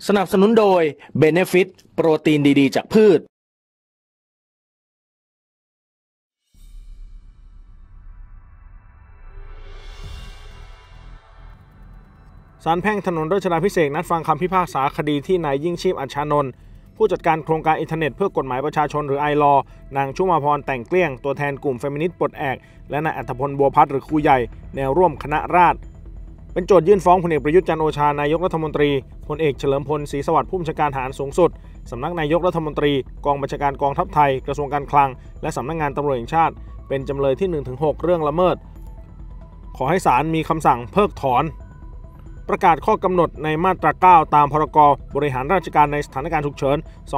สนับสนุนโดย Benefit โปรตีนดีๆจากพืชศาลแพ่งถนนรัชดาภิเษกนัดฟังคำพิพากษาคดีที่นายยิ่งชีพอัชชานนท์ผู้จัดการโครงการอินเทอร์เน็ตเพื่อกฎหมายประชาชนหรือไอลอนางชุมาพรแต่งเกลี้ยงตัวแทนกลุ่มเฟมินิสต์ปลดแอกและนายอัธพลบัวพัฒน์หรือครูใหญ่แนวร่วมคณะราษฎรเป็นโจทยื่นฟ้องพลเอกประยุทธ์จันทร์โอชานายกรัฐมนตรีพลเอกเฉลิมพลศรีสวัสดิ์ผู้บัญชาการทหารสูงสุดสำนักนายกรัฐมนตรีกองบัญชาการกองทัพไทยกระทรวงการคลังและสำนักงานตำรวจแห่งชาติเป็นจำเลยที่ 1-6 เรื่องละเมิดขอให้ศาลมีคำสั่งเพิกถอนประกาศข้อกำหนดในมาตรา 9 ตามพรกบริหารราชการในสถานการณ์ฉุกเฉิน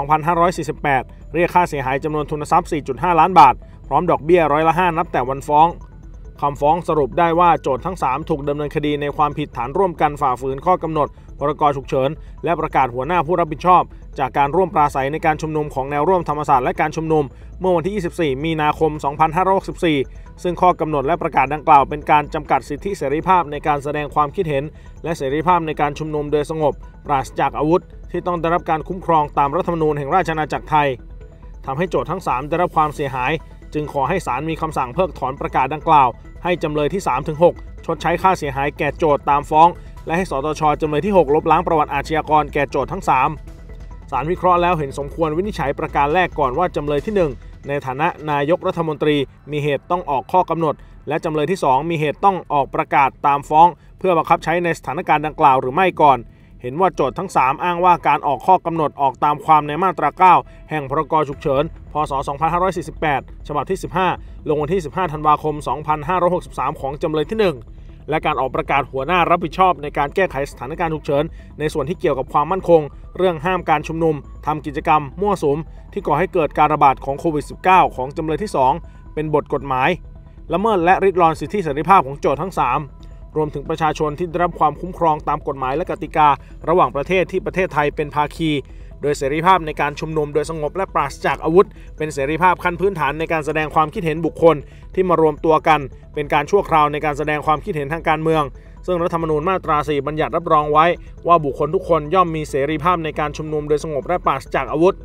2548 เรียกค่าเสียหายจำนวนทุนทรัพย์ 4.5 ล้านบาทพร้อมดอกเบี้ย5%นับแต่วันฟ้องคำฟ้องสรุปได้ว่าโจทก์ทั้ง 3 ถูกดำเนินคดีในความผิดฐานร่วมกันฝ่าฝืนข้อกำหนดพรกฉุกเฉินและประกาศหัวหน้าผู้รับผิดชอบจากการร่วมปราศัยในการชุมนุมของแนวร่วมธรรมศาสตร์และการชุมนุมเมื่อวันที่ 24 มีนาคม 2564 ซึ่งข้อกำหนดและประกาศดังกล่าวเป็นการจำกัดสิทธิเสรีภาพในการแสดงความคิดเห็นและเสรีภาพในการชุมนุมโดยสงบปราศจากอาวุธที่ต้องได้รับการคุ้มครองตามรัฐธรรมนูญแห่งราชอาณาจักรไทยทำให้โจทก์ทั้ง 3 ได้รับความเสียหายจึงขอให้ศาลมีคำสั่งเพิกถอนประกาศดังกล่าวให้จำเลยที่ 3-6 ชดใช้ค่าเสียหายแก่โจทก์ตามฟ้องและให้สตช.จำเลยที่ 6 ลบล้างประวัติอาชญากรแก่โจทก์ทั้ง 3 ศาลวิเคราะห์แล้วเห็นสมควรวินิจฉัยประการแรกก่อนว่าจำเลยที่ 1 ในฐานะนายกรัฐมนตรีมีเหตุต้องออกข้อกำหนดและจำเลยที่ 2 มีเหตุต้องออกประกาศตามฟ้องเพื่อบังคับใช้ในสถานการณ์ดังกล่าวหรือไม่ก่อนเห็นว่าโจทก์ทั้ง 3 อ้างว่าการออกข้อกำหนดออกตามความในมาตรา 9 แห่งพรกฉุกเฉินพ.ศ. 2548 ฉบับที่ 15 ลงวันที่ 15 ธันวาคม 2563 ของจำเลยที่ 1 และการออกประกาศหัวหน้ารับผิดชอบในการแก้ไขสถานการณ์ฉุกเฉินในส่วนที่เกี่ยวกับความมั่นคงเรื่องห้ามการชุมนุมทำกิจกรรมมั่วสุมที่ก่อให้เกิดการระบาดของโควิด -19 ของจำเลยที่ 2 เป็นบทกฎหมายละเมิดและริดรอนสิทธิเสรีภาพของโจทก์ทั้ง 3 รวมถึงประชาชนที่ได้รับความคุ้มครองตามกฎหมายและกติการะหว่างประเทศที่ประเทศไทยเป็นภาคีโดยเสรีภาพในการชุมนุมโดยสงบและปราศจากอาวุธเป็นเสรีภาพขั้นพื้นฐานในการแสดงความคิดเห็นบุคคลที่มารวมตัวกันเป็นการชั่วคราวในการแสดงความคิดเห็นทางการเมืองซึ่งรัฐธรรมนูญมาตรา 4 บัญญัติรับรองไว้ว่าบุคคลทุกคนย่อมมีเสรีภาพในการชุมนุมโดยสงบและปราศจากอาวุธ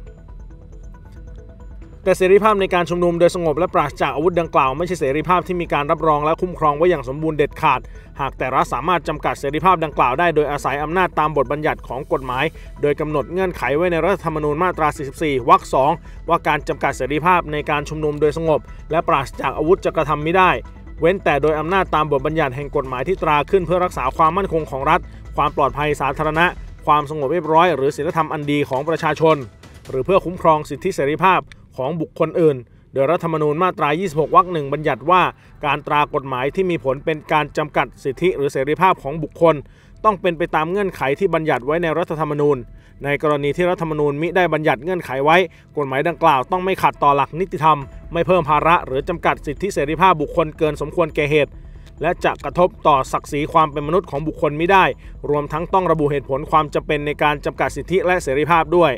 แต่เสรีภาพในการชุมนุมโดยสงบและปราศจากอาวุธดังกล่าวไม่ใช่เสรีภาพที่มีการรับรองและคุ้มครองไว้อย่างสมบูรณ์เด็ดขาดหากแต่รัฐสามารถจำกัดเสรีภาพดังกล่าวได้โดยอาศัยอำนาจตามบทบัญญัติของกฎหมายโดยกำหนดเงื่อนไขไว้ในรัฐธรรมนูญมาตรา 44 วรรค 2 ว่าการจำกัดเสรีภาพในการชุมนุมโดยสงบและปราศจากอาวุธจะกระทำไม่ได้เว้นแต่โดยอำนาจตามบทบัญญัติแห่งกฎหมายที่ตราขึ้นเพื่อรักษาความมั่นคงของรัฐความปลอดภัยสาธารณะความสงบเรียบร้อยหรือศีลธรรมอันดีของประชาชนหรือเพื่อคุ้มครองสิทธิเสรีภาพของบุคคลอื่นโดยรัฐธรรมนูญมาตรา 26 วรรค 1 บัญญัติว่าการตรากฎหมายที่มีผลเป็นการจำกัดสิทธิหรือเสรีภาพของบุคคลต้องเป็นไปตามเงื่อนไขที่บัญญัติไว้ในรัฐธรรมนูญในกรณีที่รัฐธรรมนูญมิได้บัญญัติเงื่อนไขไว้กฎหมายดังกล่าวต้องไม่ขัดต่อหลักนิติธรรมไม่เพิ่มภาระหรือจำกัดสิทธิเสรีภาพบุคคลเกินสมควรแก่เหตุและจะกระทบต่อศักดิ์ศรีความเป็นมนุษย์ของบุคคลไม่ได้รวมทั้งต้องระบุเหตุผลความจำเป็นในการจำกัดสิทธิและเสรีภาพด้วย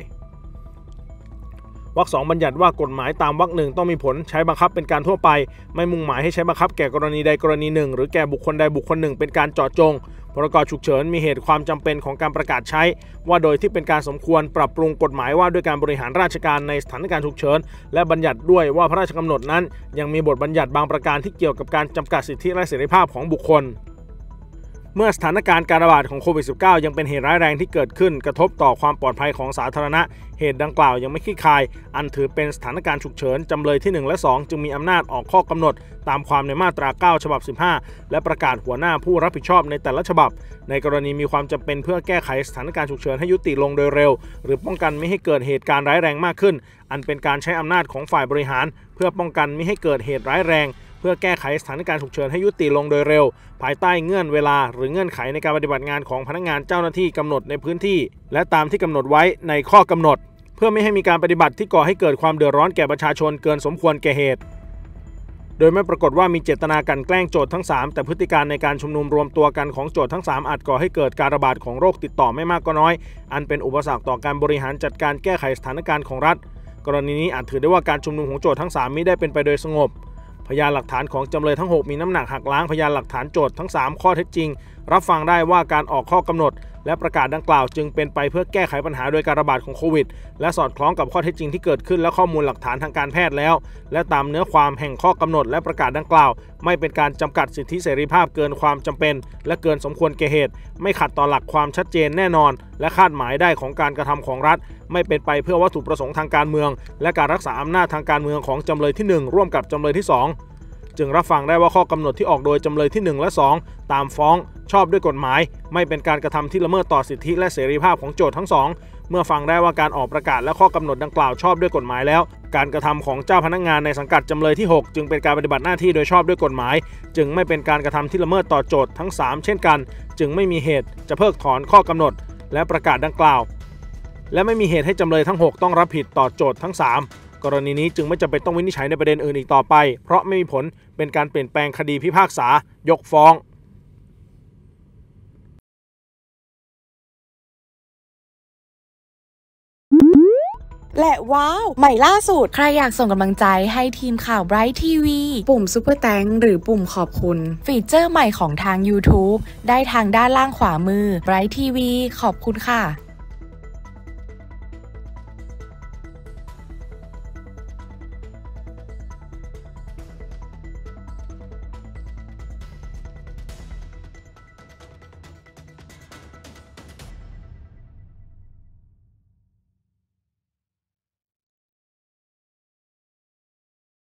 วรรค 2 บัญญัติว่ากฎหมายตามวรรค 1ต้องมีผลใช้บังคับเป็นการทั่วไปไม่มุ่งหมายให้ใช้บังคับแก่กรณีใดกรณีหนึ่งหรือแก่บุคคลใดบุคคลหนึ่งเป็นการเจาะจงพรกฉุกเฉินมีเหตุความจำเป็นของการประกาศใช้ว่าโดยที่เป็นการสมควรปรับปรุงกฎหมายว่าด้วยการบริหารราชการในสถานการณ์ฉุกเฉินและบัญญัติด้วยว่าพระราชกำหนดนั้นยังมีบทบัญญัติบางประการที่เกี่ยวกับการจำกัดสิทธิและเสรีภาพของบุคคลเมื่อสถานการณ์การระบาดของโควิด -19 ยังเป็นเหตุร้ายแรงที่เกิดขึ้นกระทบต่อความปลอดภัยของสาธารณะเหตุดังกล่าวยังไม่คลี่คลายอันถือเป็นสถานการณ์ฉุกเฉินจำเลยที่ 1 และ 2 จึงมีอำนาจออกข้อกำหนดตามความในมาตรา 9 ฉบับ 15 และประกาศหัวหน้าผู้รับผิดชอบในแต่ละฉบับในกรณีมีความจำเป็นเพื่อแก้ไขสถานการณ์ฉุกเฉินให้ยุติลงโดยเร็วหรือป้องกันไม่ให้เกิดเหตุการณ์ร้ายแรงมากขึ้นอันเป็นการใช้อำนาจของฝ่ายบริหารเพื่อป้องกันไม่ให้เกิดเหตุร้ายแรงเพื่อแก้ไขสถานการณ์ฉุกเฉินให้ยุติลงโดยเร็วภายใต้เงื่อนเวลาหรือเงื่อนไขในการปฏิบัติงานของพนักงานเจ้าหน้าที่กำหนดในพื้นที่และตามที่กำหนดไว้ในข้อกำหนดเพื่อไม่ให้มีการปฏิบัติที่ก่อให้เกิดความเดือดร้อนแก่ประชาชนเกินสมควรแก่เหตุโดยไม่ปรากฏว่ามีเจตนากันแกล้งโจทก์ทั้ง 3แต่พฤติการในการชุมนุมรวมตัวกันของโจทก์ทั้ง 3อาจก่อให้เกิดการระบาดของโรคติดต่อไม่มากก็น้อยอันเป็นอุปสรรคต่อการบริหารจัดการแก้ไขสถานการณ์ของรัฐกรณีนี้อาจถือได้ว่าการชุมนุมของโจทก์ทั้ง 3มิได้เป็นไปโดยสงบพยานหลักฐานของจำเลยทั้ง 6มีน้ำหนักหักล้างพยานหลักฐานโจทก์ทั้ง 3ข้อเท็จจริงรับฟังได้ว่าการออกข้อกำหนดและประกาศดังกล่าวจึงเป็นไปเพื่อแก้ไขปัญหาโดยการระบาดของโควิดและสอดคล้องกับข้อเท็จจริงที่เกิดขึ้นและข้อมูลหลักฐานทางการแพทย์แล้วและตามเนื้อความแห่งข้อกำหนดและประกาศดังกล่าวไม่เป็นการจำกัดสิทธิเสรีภาพเกินความจำเป็นและเกินสมควรแก่เหตุไม่ขัดต่อหลักความชัดเจนแน่นอนและคาดหมายได้ของการกระทำของรัฐไม่เป็นไปเพื่อวัตถุประสงค์ทางการเมืองและการรักษาอำนาจทางการเมืองของจำเลยที่1ร่วมกับจำเลยที่2จึงรับฟังได้ว่าข้อกำหนดที่ออกโดยจำเลยที่1และ2ตามฟ้องชอบด้วยกฎหมายไม่เป็นการกระทำที่ละเมิดต่อสิทธิและเสรีภาพของโจทก์ทั้งสองเมื่อฟังได้ว่าการออกประกาศและข้อกำหนดดังกล่าวชอบด้วยกฎหมายแล้วการกระทำของเจ้าพนักงานในสังกัดจำเลยที่6จึงเป็นการปฏิบัติหน้าที่โดยชอบด้วยกฎหมายจึงไม่เป็นการกระทำที่ละเมิดต่อโจทก์ทั้ง3เช่นกันจึงไม่มีเหตุจะเพิกถอนข้อกำหนดและประกาศดังกล่าวและไม่มีเหตุให้จำเลยทั้ง6ต้องรับผิดต่อโจทก์ทั้ง3กรณีนี้จึงไม่จำเป็นต้องวินิจฉัยในประเด็นอื่นอีกต่อไปเพราะไม่มีผลเป็นการเปลี่ยนแปลงคดีพิพากษายกฟ้องและว้าวใหม่ล่าสุดใครอยากส่งกำลังใจให้ทีมข่าว Bright TV ปุ่มซุปเปอร์แตงหรือปุ่มขอบคุณฟีเจอร์ใหม่ของทาง YouTube ได้ทางด้านล่างขวามือ Bright TV ขอบคุณค่ะ